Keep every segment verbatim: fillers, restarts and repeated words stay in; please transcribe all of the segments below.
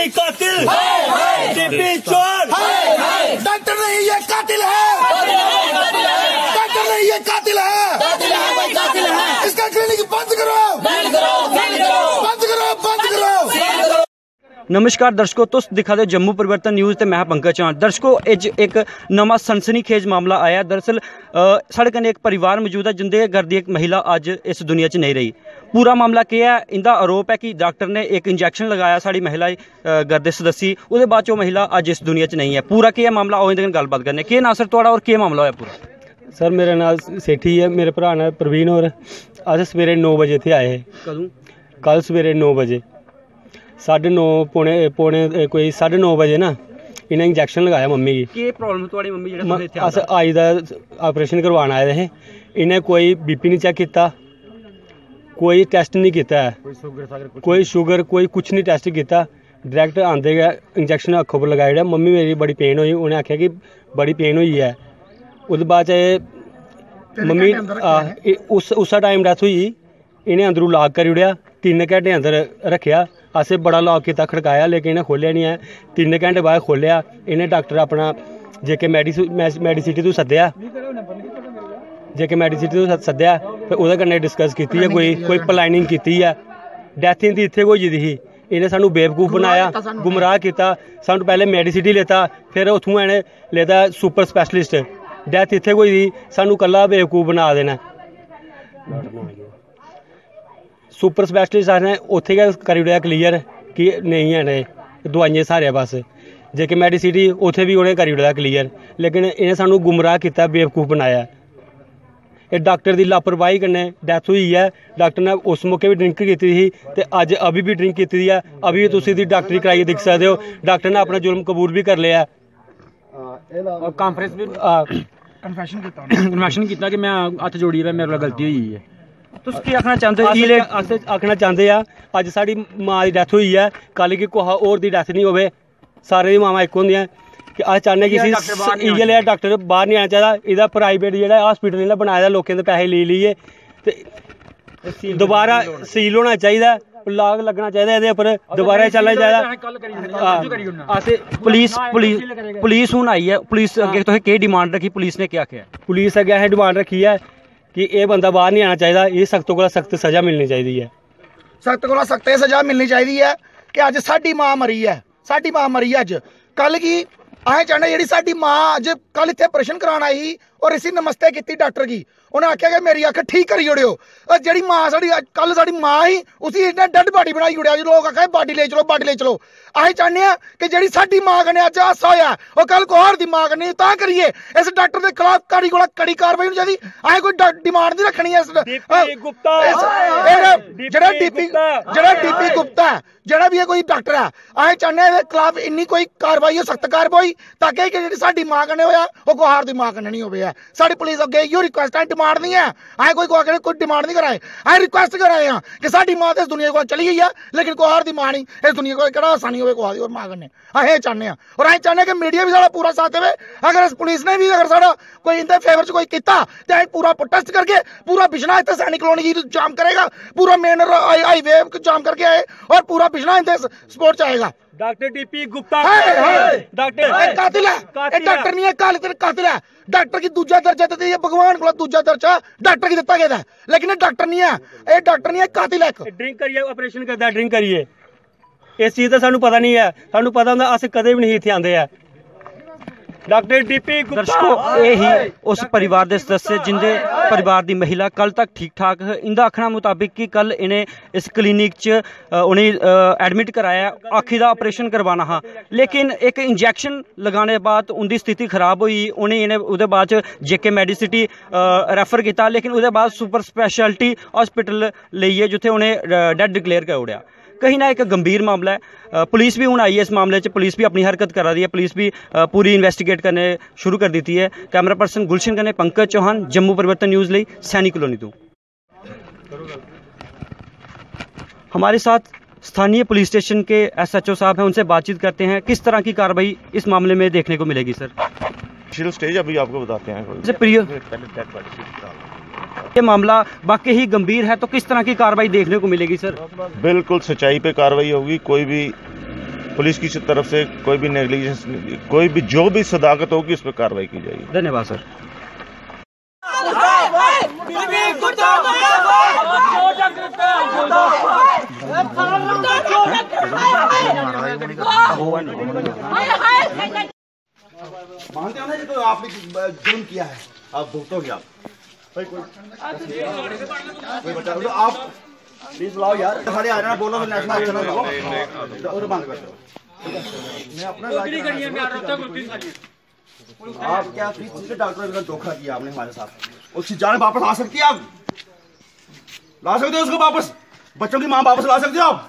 कातिल, टीपी चोर, डॉक्टर नहीं ये कातिल है, डॉक्टर नहीं ये कातिल है, इसका क्लिनिक बंद करो, बंद करो, बंद करो, बंद करो। नमस्कार दर्शकों, तुस दिखा दे जम्मू परिवर्तन न्यूज़ ते मैं पंकज चौहान। दर्शकों अज एक नवा सनसनीखेज मामला आया। दरअसल साढ़े कन्नै एक परिवार मौजूद है जिंदे घर दी एक महिला अज इस दुनिया च नहीं रही। पूरा मामला केह् है? इंदा आरोप है कि डॉक्टर ने एक इंजैक्शन लगाया साड़ी महिला घर दे सदस्य, उसदे बाद च महिला अज इस दुनिया च नहीं है। पूरा केह् है मामला, आओ इंदे कन्नै गल्लबात करने। केह् नाम सर तुहाड़ा और केह् मामला होया पूरा? सर मेरा नाम सेठी है, मेरे भरा ने प्रवीण और अस सवेरे नौ बजे इत्थे आए। कदूं? कल सवेरे नौ बजे साढ़े नौ पौने पौने कोई साढ़े नौ बजे ना इन्हें इंजैक्शन लगाया मम्मी की। केह् प्रॉब्लम थुआड़ी मम्मी जेह्ड़ा तुसें इत्थे अस आई दा ऑपरेशन करवाना आए थे। इन्हें कोई बीपी नहीं चेक किया, कोई टेस्ट नहीं किया है, कोई शुगर कोई कुछ नहीं टेस्ट किया। डायरैक्ट आंदे गै इंजैक्शन अक्खों पर लगाई ओड़ेआ। मम्मी मेरी बड़ी पेन हुई, उन्हें आख्या कि बड़ी पेन हुई है। उसदे बाद मम्मी उस उस टाइम डैथ हुई। इन्हें अंदरों लॉक करी ओड़ेआ, तीन घंटे अंदर रखेआ। असें बड़ा लॉक किया, खड़काया, लेकिन इन्हें खोलिया नहीं है। तीन घंटे बाद खोलिया। इन्हें डॉक्टर अपना जेके मैडी मैडीसिटी तो सद्देआ, जेके मैडीसिटी तो सद्देआ, फिर ओह्दे कन्नै डिस्कस की है, कोई कोई प्लानिंग की है। डैथ इंदी इत्थे होई गेदी ही। इन्हें सानू बेवकूफ बनाया, गुमराह किया। सानू पहले मैडीसिटी लेता, फिर उत्थों इन्हें लेता सुपर स्पैशलिस्ट। डैथ इत्थे होई दी, सानू कल्ला बेवकूफ बना देना। सुपर स्पैशलिस्ट ने उत्थे गै करी ओड़ेआ क्लीयर कि नहीं है ने दवाइयां सारे बस। जेके मैडीसिटी उत्थे भी उन्हें करी ओड़ेआ क्लीयर, लेकिन इन्हें सानू गुमराह किया, बेवकूफ बनाया। ये डॉक्टर की लापरवाही कन्नै डैथ हुई है। डॉक्टर ने उस मौके भी ड्रिंक की थी ते अज अभी भी ड्रिंक की है। अभी भी तुसीं दी डॉक्टरी कराइए दिख सकते हो। डॉक्टर ने अपना जुल्म कबूल भी कर लिया और कॉन्फ्रेंस भी कन्फेशन कीता कन्फेशन कीता कि मैं हत्थ जोड़ी मेरे कोल गलती हुई है। तुस की आखना चाहते हो? अस आखना चाहते हैं अज साड़ी माँ की डैथ हुई है, कल की कुसा होर दी डैथ नहीं होवे। सारे दी मावां इक होंदियां कि अस चाहने कि इयै लेहा डॉक्टर बाहर नहीं आना चाहिए। इहदा प्राइवेट जेहड़ा हॉस्पिटल इन्हें बनाए दा लोकें दे पैसे लेई लेइयै ते दोबारा सील होना चाहिए, लाग लगना चाहिए एहदे उपर, दोबारा चलना चाहिए। अस पुलिस पुलिस पुलिस हूँ आई है, पुलिस अगे तुसें केह् डिमांड रखी? पुलिस ने क्या आखेआ? पुलिस अगे असें डिमांड रखी है कि यह बंदा बाहर नहीं आना चाहिए। ये सख्त कोला सख्त सज़ा मिलनी चाहिए है। सख्त कोला सख्त सज़ा मिलनी चाहिए है कि अज साडी मां मरी है, साडी मां मरी है अज। कल की असें चाहने जी साडी मां अज कल इत्थे ऑपरेशन कराना आई और इसी नमस्ते की डॉक्टर की। उन्हें आख्या कि मेरी अख ठीक करी ओड़ियो। जी मां साड़ी कल साड़ी मां ही उसी इन्हें डेड बॉडी बनाई ओड़िया। लोग आखे बॉडी ले चलो, बॉडी ले चलो। असीं चाहते हैं कि जी साडी मां कन्नै अज हादसा होया और कल कोई दी मां कन्नै तां करिए इस डॉक्टर के खिलाफ कड़ी कोला कड़ी कार्रवाई होनी चाहिए। असें कोई डिमांड नहीं रखनी है। जेह्ड़ा डीपी जेह्ड़ा डीपी गुप्ता है, जेह्ड़ा भी कोई डॉक्टर है, असें चाहते हैं खिलाफ इन्नी कोई कार्रवाई हो, सख्त कार्रवाई, ताकि जी साडी मां कन्नै होया वो कोई होर दी मां कन्नै नहीं होवे। साडी पुलिस अगे इहो रिक्वेस्ट है, डिमांड नहीं है। असें कोई कोई कोई डिमांड नहीं कराए, असें रिक्वेस्ट कराए हैं कि साडी मां तो इस दुनिया को चली गई है, लेकिन कोई होर दी मां नहीं इस दुनिया को केड़ा हादसा नहीं होवे कोई दी होर मां कन्नै। असें चाहते हैं और असें चाहते हैं कि मीडिया भी साढ़ा पूरा साथ देवे। अगर इस पुलिस ने भी अगर साढ़ा कोई इंदे फेवर च कोई कीता ते असें पूरा प्रोटेस्ट करके पूरा बिशना इत्थे सैनिक कॉलोनी जाम करेगा, पूरा मेन हाईवे जाम करके आए और पूरा बिशना इंदे सपोर्ट च आएगा। डॉक्टर डीपी गुप्ता डॉक्टर कातिल है, डॉक्टर नहीं है, कातिल है। डॉक्टर की दूजा दर्जा देते भगवान को दूजा दर्जा डॉक्टर की दिता गया, लेकिन डॉक्टर नहीं है, ये डॉक्टर नहीं है, कातिल है। ड्रिंक करिए ऑपरेशन करता है, ड्रिंक करिए। इस चीज़ का सानू पता नहीं है, सानू पता होंदा अस कदे भी नहीं इत्थे आंदे है। डॉक्टर डीपी दर्शकों यही उस परिवार के सदस्य जिंदे परिवार की महिला कल तक ठीक ठाक। इंदा आखना मुताबिक कि कल इन्हें इस क्लीनिक च उन्हें एडमिट कराया, अखी का ऑपरेशन करवाना हा, लेकिन एक इंजैक्शन लगाने के बाद उनकी स्थिति खराब हुई। उन्हें इन्हें उसके बाद जेके मैडीसिटी रैफर किया, लेकिन उसके बाद सुपर स्पैशलिटी हॉस्पिटल लेइए जिथे उन्हें डेड डिक्लेयर कर ओड़िया। कहीं ना एक गंभीर मामला है। पुलिस भी हूँ आई है इस मामले च, पुलिस भी अपनी हरकत करा रही है, पुलिस भी पूरी इन्वेस्टिगेट करने शुरू कर दी है। कैमरा पर्सन गुलशन कन्नै पंकज चौहान, जम्मू परिवर्तन न्यूज़ ਲਈ सैनिक कॉलोनी तो। हमारे साथ स्थानीय पुलिस स्टेशन के एस एच ओ साहब हैं, उनसे बातचीत करते हैं। किस तरह की कार्रवाई इस मामले में देखने को मिलेगी सर? स्टेज अभी आपको बताते हैं। प्रिय ये मामला वाकई ही गंभीर है, तो किस तरह की कार्रवाई देखने को मिलेगी सर? बिल्कुल सच्चाई पे कार्रवाई होगी। कोई भी पुलिस की तरफ से कोई भी नेग्लिजेंस, कोई भी जो भी सदाकत होगी उस पर कार्रवाई की जाएगी। धन्यवाद सर। मानते हो ना, तो आपने जुर्म किया है, आप भुगतोगे। आप कोई कोई बता दो, आप प्लीज बुलाओ यार। खाली आ जाना, बोलो नेशनल एक्शन लगाओ और बंद कर दो। मैं अपना आप क्या तीसरे डॉक्टर का धोखा किया आपने हमारे साथ। उसकी जान वापस ला सकती है आप? ला सकते हो उसको वापस? बच्चों की मां वापस ला सकते हो आप?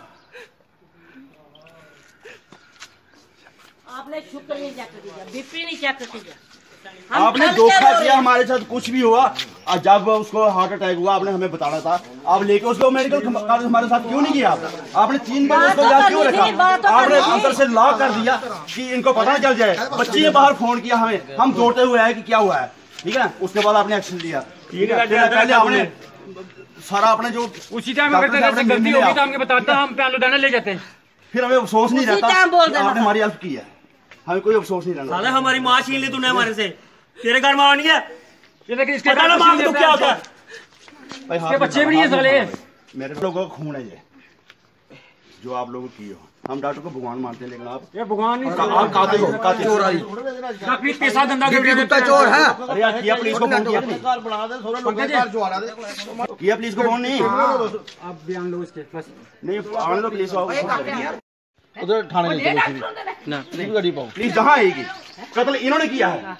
आपने शुक्र नहीं चेक किया, बीपी नहीं चेक किया, आपने धोखा किया हमारे साथ। कुछ भी हुआ, जब उसको हार्ट अटैक हुआ आपने हमें बताना था। आप लेके उसको मेडिकल कॉलेज हमारे साथ क्यों नहीं किया? आपने तीन बार उसको यहाँ क्यों रखा? आपने अंदर से लॉक कर दिया कि इनको पता चल जाए। बच्चे ने बाहर फोन किया हमें, हम दौड़ते हुए आए कि क्या हुआ है, ठीक है। उसके बाद आपने एक्शन लिया, ठीक है। पहले आपने सारा अपने जो उसी टाइम अगर गलती होगी तो हमें बताता, हम लुधियाना ले जाते हैं। फिर हमें अफसोस नहीं रहता आपने हमारी हेल्प की है, हमें कोई अफसोस नहीं रहता। साले हमारी माँ छीन ली तूने हमारे से, तेरे घर माँ नहीं है। ये देख इसके माँ तो क्या होता है? इसके बच्चे भी नहीं है साले। मेरे लोगों का खून है ये, जो आप लोग की हो। हम डॉक्टर को भगवान मानते हैं, लेकिन आप ये भगवान नहीं, आप कातिल हो, कातिल चोर आई डॉक्टर पैसा धंधा करके गुप्ता चोर है। अरे यार किया पुलिस को फोन किया बना दे, थोड़ा लोग बाहर जो आ रहा है किया पुलिस को फोन नहीं। आप बयान लो इसके बस नहीं, आने दो पुलिस आओ उधर थाने ले चलो ना, प्लीज गाड़ी पाओ प्लीज। जहां आएगी कत्ल इन्होंने किया है,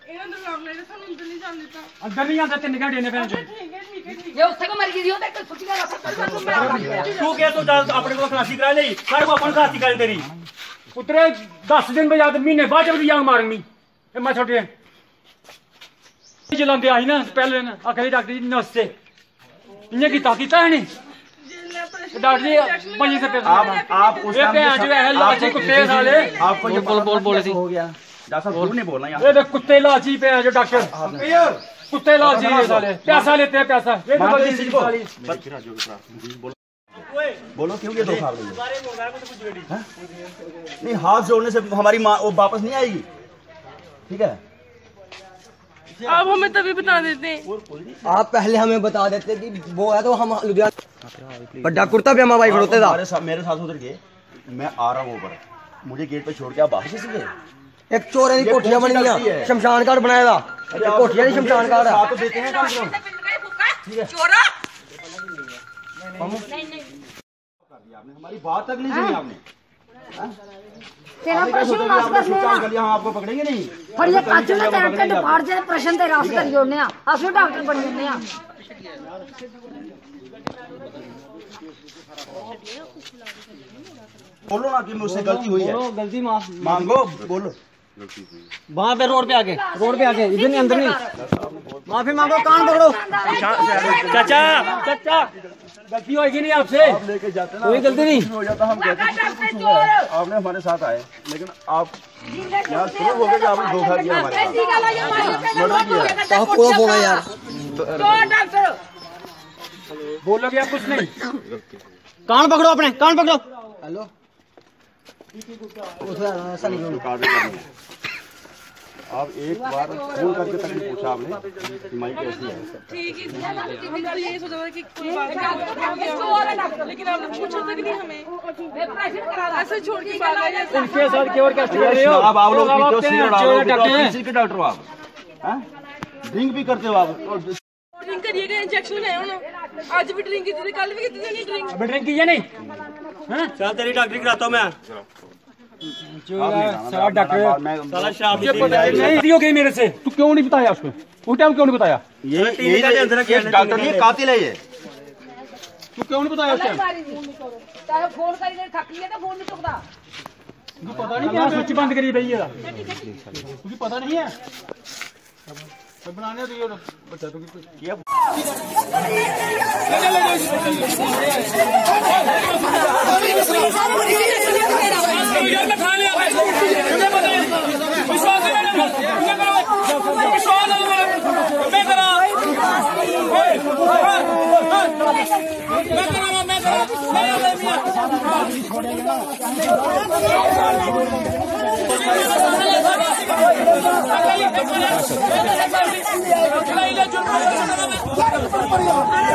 अंदर नहीं आते तीन घंटे ने ये उससे को मर गई हो देख छुट्टी का तू क्या तो अपने को खलासी करा ले, सारे को अपन खलासी कर तेरी उतरे दस दिन बाद महीने बाद जब जांग मारनी ए मैं छोटे चलाते आई ना पहले ना आखिरी डॉक्टर जी नमस्ते इन्हें की ताकत है नहीं डॉक्टर जी बड़ी से आप आप उस जो है लाची कुत्ते साले आपको जो बोल बोल बोले हो गया डॉक्टर साहब नहीं बोलना यार। ये देख कुत्ते लाची पे है जो डॉक्टर कुत्ते लाची है साले, पैसा लेते हैं पैसा। ये तो बड़ी सी साली बोलो क्यों ये धोखा नहीं, हाथ जोड़ने से हमारी माँ वो वापस नहीं आएगी, ठीक है। आप हमें तभी बता देते हैं। आप पहले हमें बता देते कि वो है तो हम लुधियाना बड़ा कुर्ता पजामा भाई खड़ोते था। मेरे साथ मेरे साथ उधर गए, मैं आ रहा हूँ ऊपर, मुझे गेट पे छोड़ के आप वापस गए। एक चोर की कोठियां बनी है, शमशान घाट बनाया था, कोठियां नहीं शमशान घाट है। तो देते हैं चोरा आपने हमारी बात तक नहीं सुनी आपने। तेरा प्रश्न रास्ता करने हम आपको पकड़ेंगे नहीं। पर ये काचू ने तेरे के डिपार्ट से प्रश्न ते रास्ता कर जोड़ने आ असो डॉक्टर बन जन्ने आ। बोलो ना कि मुझसे गलती हुई है, गलती माफ मांगो, बोलो। वहाँ पे रोड पे आके रोड पे आके इधर नहीं अंदर नहीं माफी मांगो, कान पकड़ो। चाचा चाचा गलती होगी नहीं आपसे, आप लेके जाते ना, कोई गलती नहीं हो जाता। हम कहते हैं कुछ हुआ है, आपने हमारे साथ आए, लेकिन आप यार शुरू हो गए कि आपने धोखा किया हमारे साथ। पूरा बोला यार, बोलोगे आप कुछ नहीं। कान पकड़ो अपने, कान पकड़ो। हेलो आप एक बार फोन करके तक नहीं पूछा आपने कि माई कैसी है? ठीक है, हम तो ये सोचा था कि कोई बात नहीं, लेकिन आपने पूछा तक नहीं हमें, ऐसे छोड़ के बात आया। उनके साथ केवल क्या कर रहे हो? अब आप लोग डॉक्टर हो आप, ड्रिंक भी करते हो आप? ड्रिंक करिएगा, इंजेक्शन लगाया ना, आज भी ड्रिंक की थी, कल भी की थी ड्रिंक। अबे ड्रिंक किया नहीं? चल तेरी डॉक्टरी कराता हूँ मैं। साला डॉक्टर साला शराब नहीं हो गई मेरे से, तू क्यों नहीं बताया उसको? उस टाइम क्यों नहीं बताया? ये ये डॉक्टर नहीं कातिल है ये, तू क्यों नहीं बताया उस टाइम? तारा फोन करी थक लिया तो फोन नहीं चुकता। तुझे पता नहीं क्या स्विच बंद करी भैया, तुझे पता नहीं है बनाने तो ये बच्चा तो किया मैं करा मैं करा छोड़ेगा